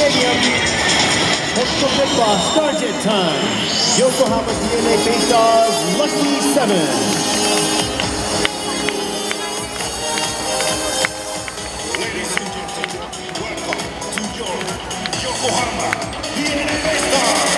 Stadium. Hot Pepper Starjet time. Yokohama DNA Beistars Lucky 7. Ladies and gentlemen, welcome to your Yokohama DNA Beistars.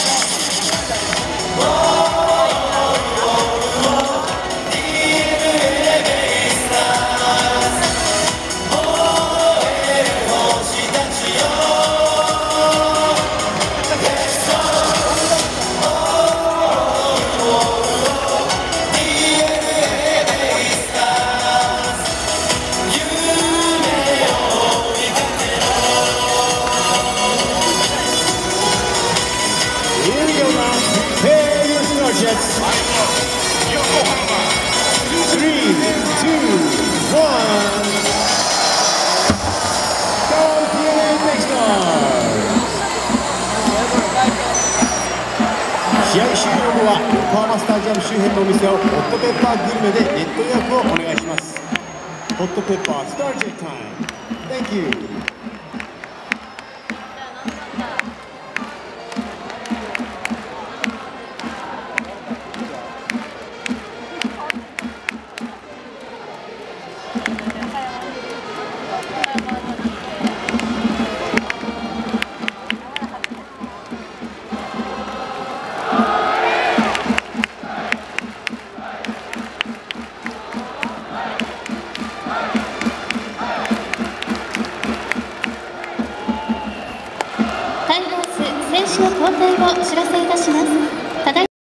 Jets. 3, 2, 1. Go DNA Beistars! 試合終了後は横浜スタジアム周辺のお店をホットペッパーグルメでネット予約をお願いします。ホットペッパースタージェットタイム。Thank you. タイガース選手の交代をお知らせいたします。